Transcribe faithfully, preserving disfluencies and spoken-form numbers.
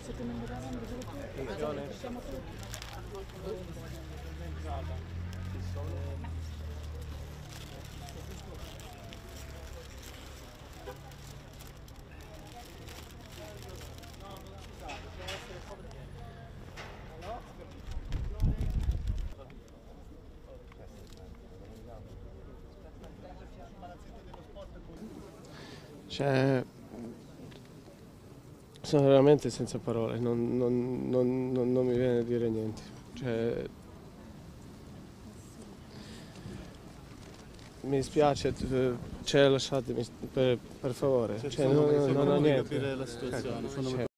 Cioè, sono veramente senza parole, non, non, non, non, non mi viene a dire niente. Cioè, mi dispiace, cioè, lasciatemi, per, per favore, cioè, non, non, non ho niente. capire la situazione. Cioè,